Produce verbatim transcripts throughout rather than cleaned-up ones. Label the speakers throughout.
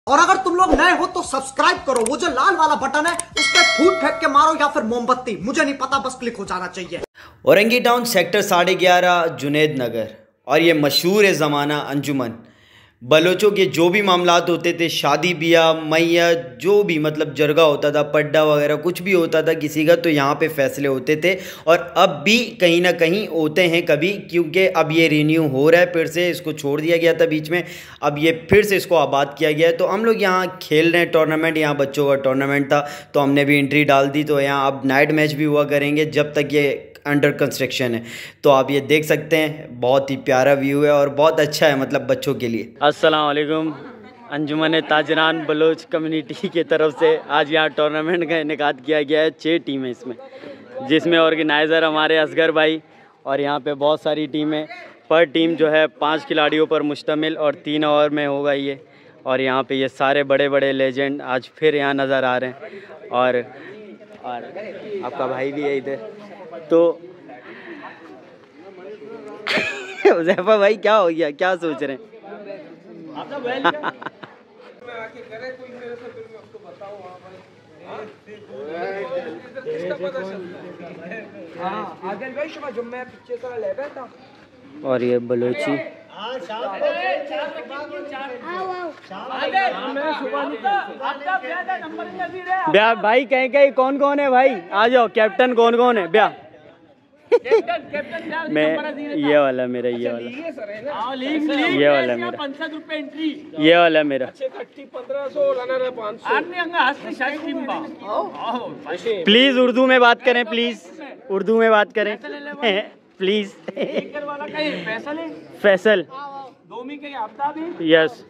Speaker 1: और अगर तुम लोग नए हो तो सब्सक्राइब करो, वो जो लाल वाला बटन है उस पर फूट फेंक के मारो या फिर मोमबत्ती, मुझे नहीं पता, बस क्लिक हो जाना चाहिए।
Speaker 2: औरंगी टाउन सेक्टर साढ़े ग्यारह जुनैद नगर, और ये मशहूर है ज़माना अंजुमन। बलोचों के जो भी मामलात होते थे, शादी ब्याह मैयत, जो भी मतलब जरगा होता था, पड्डा वगैरह कुछ भी होता था किसी का, तो यहाँ पे फैसले होते थे। और अब भी कहीं ना कहीं होते हैं कभी, क्योंकि अब ये रिन्यू हो रहा है फिर से। इसको छोड़ दिया गया था बीच में, अब ये फिर से इसको आबाद किया गया है। तो हम लोग यहाँ खेल रहे हैं टूर्नामेंट, यहाँ बच्चों का टूर्नामेंट था तो हमने भी एंट्री डाल दी। तो यहाँ अब नाइट मैच भी हुआ करेंगे जब तक ये अंडर कंस्ट्रक्शन है। तो आप ये देख सकते हैं, बहुत ही प्यारा व्यू है और बहुत अच्छा है मतलब बच्चों के लिए।
Speaker 3: अस्सलाम वालेकुम। अंजुमन ताजरान बलोच कम्युनिटी की तरफ से आज यहाँ टूर्नामेंट का इनेकाद किया गया है। छः टीमें इसमें, जिसमें ऑर्गेनाइज़र हमारे असगर भाई, और यहाँ पे बहुत सारी टीमें। पर टीम जो है पाँच खिलाड़ियों पर मुश्तमिल और तीन ओवर में होगा ये। और यहाँ पे ये सारे बड़े बड़े लेजेंड आज फिर यहाँ नज़र आ रहे हैं। और और आपका भाई भी है इधर। तो उज़ैफा भाई क्या हो गया, क्या सोच रहे हैं? और ये बलोची ब्याह भाई, कहीं कहीं कौन कौन है भाई, आ जाओ। कैप्टन कौन कौन है ब्याह? मैं ये वाला मेरा, ये वाला ये वाला मेरा, ये वाला मेरा। प्लीज उर्दू में बात करें, प्लीज उर्दू में बात करें प्लीज। फैसल यस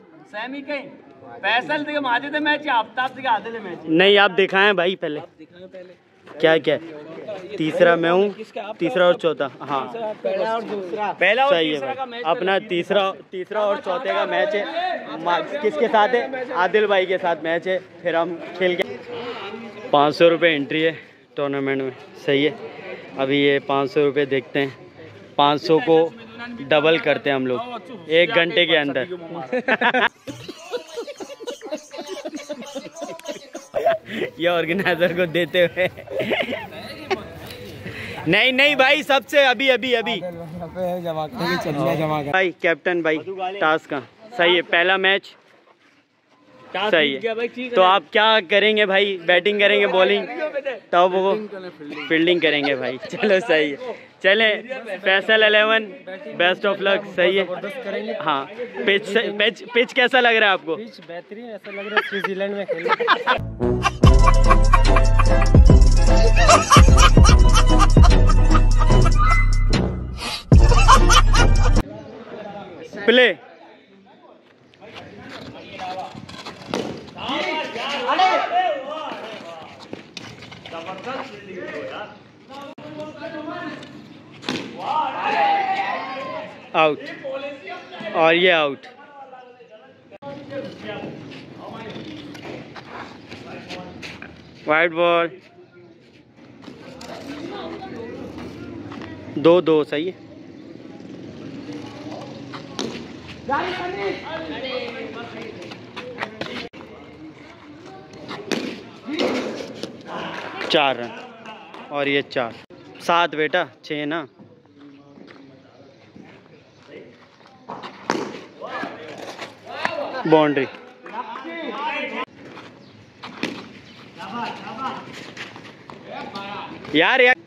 Speaker 3: नहीं, आप दिखाएं भाई पहले क्या क्या। तीसरा मैं हूँ, तीसरा और चौथा। हाँ पहला और दूसरा, पहला और सही है भाई। अपना तीसरा तीसरा और चौथे का मैच है। किसके साथ है? आदिल भाई के साथ मैच है। फिर हम खेल के पाँच सौ रुपये एंट्री है टूर्नामेंट में। सही है। अभी ये पाँच सौ रुपये देखते हैं, पाँच सौ को डबल करते हैं हम लोग एक घंटे के अंदर। ये ऑर्गेनाइजर को देते हुए नहीं नहीं भाई, सबसे अभी अभी अभी भाई कैप्टन भाई टास्क का। सही है, पहला मैच सही है। तो आप क्या करेंगे भाई? बैटिंग करेंगे, बॉलिंग, तब वो फील्डिंग करेंगे भाई। चलो सही है, चले। Faisal eleven, best of luck. सही है। हाँ पिच पिच पिच कैसा लग रहा है आपको? पिच बेहतरीन, ऐसा लग रहा है स्विट्जरलैंड में खेल। प्ले आउट, और ये आउट। वाइड बॉल, दो दो। सही है। चार रन, और ये चार। सात बेटा, छः ना। बाउंड्री। यार यार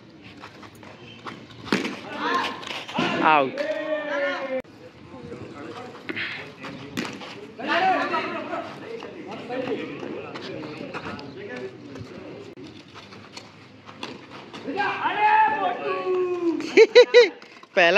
Speaker 3: आउट। पहला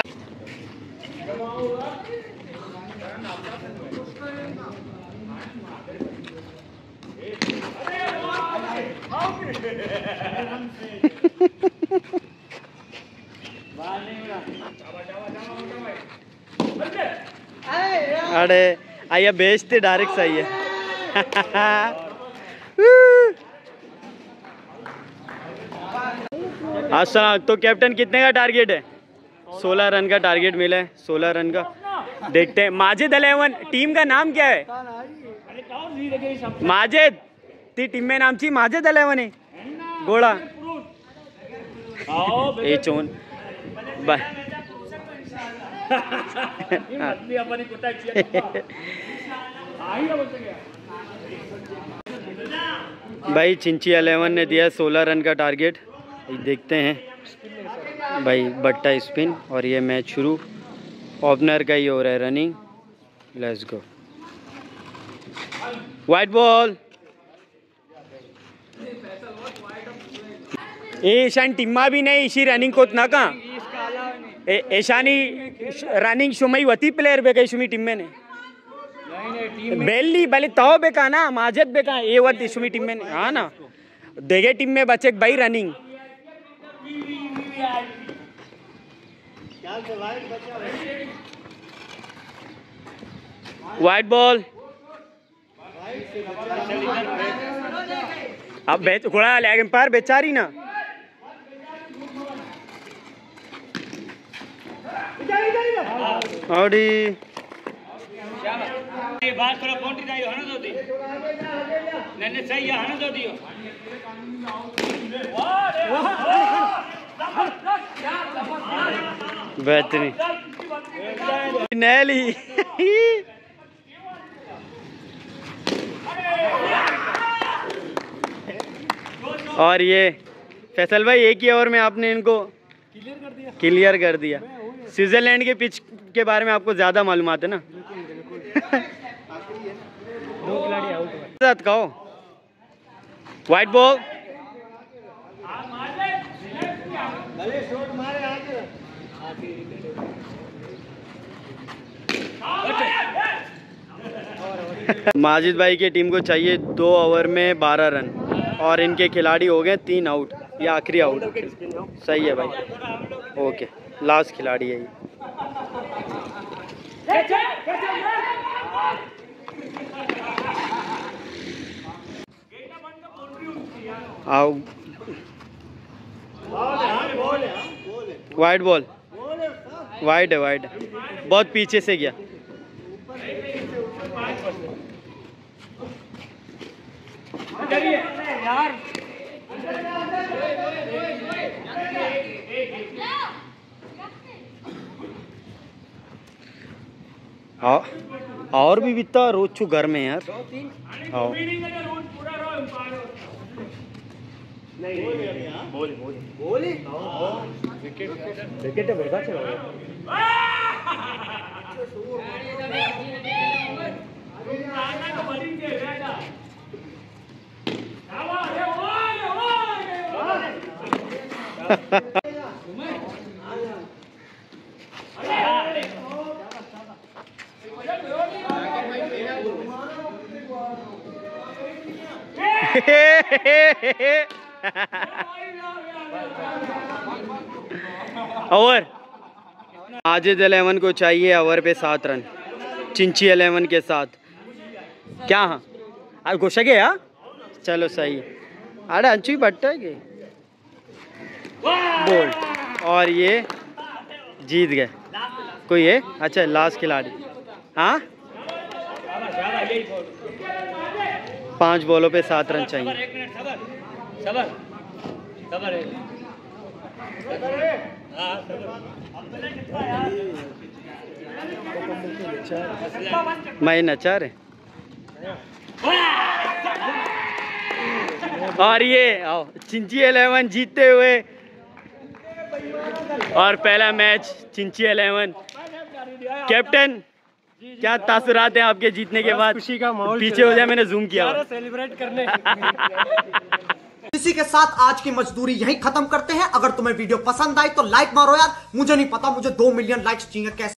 Speaker 3: अरे आइए बेचते डायरेक्ट। सही है। अच्छा, तो कैप्टन कितने का टारगेट है? सोलह रन का टारगेट मिला है, सोलह रन का। देखते हैं। माजिद इलेवन टीम का नाम क्या है? माजेद ती टीम में नामची माजेद इलेवन आहे गोळा ए चोन बाय भाई चिंची इलेवन ने दिया सोलह रन का टारगेट। देखते हैं भाई बट्टा स्पिन और ये मैच शुरू। ओपनर का ही हो रहा है running. Let's go. White ball. Ishan Timma भी नहीं इसी रनिंग कोत ना का ईशानी रनिंग शुमई वती प्लेयर बेका शुमी टीम में ने बेली भले तो बेका ना माजत बेका ए वती शुमी टीम में हाँ ना देगे टीम में बचे भाई रनिंग। White ball. अब बेच घोड़ा लेग एम्पायर बेचारी ना औडी ये बात थोड़ा पॉइंट जाइयो हन दो दी नन्ने सही है हन दो दियो बेहतरीन नैली और ये फैसल भाई एक ही ओवर में आपने इनको क्लियर कर दिया क्लियर कर दिया। स्विट्जरलैंड के पिच के बारे में आपको ज्यादा मालूमात है ना। दो खिलाड़ी आउट कहो। White ball. माजिद भाई की टीम को चाहिए दो ओवर में बारह रन और इनके खिलाड़ी हो गए तीन आउट। ये आखिरी आउट सही है भाई। ओके लास्ट खिलाड़ी है ये। आओ वाइट बॉल। वाइट है वाइट है बहुत पीछे से गया। यार हाँ और भी बिता रोज छू घर में यार। हाँ विकेट बेगा चला ओवर माजिद इलेवन को चाहिए ओवर पे सात रन चिंची इलेवन के साथ। क्या हाँ आज गोशा के यार चलो सही है। अरे अंचू ही बट्टा है बोल्ड और ये जीत गए। कोई है अच्छा लास्ट खिलाड़ी। हाँ पांच बॉलों पे सात रन चाहिए। मैं नचा रहे और ये आओ चिंची इलेवन जीतते हुए और पहला मैच चिंची इलेवन। कैप्टन क्या तासुरात हैं आपके जीतने के बाद? खुशी का माहौल पीछे हो जाए मैंने जूम किया सेलिब्रेट करने।
Speaker 1: इसी के साथ आज की मजदूरी यहीं खत्म करते हैं। अगर तुम्हें वीडियो पसंद आई तो लाइक मारो यार। मुझे नहीं पता मुझे दो मिलियन लाइक्स चाहिए कैसे।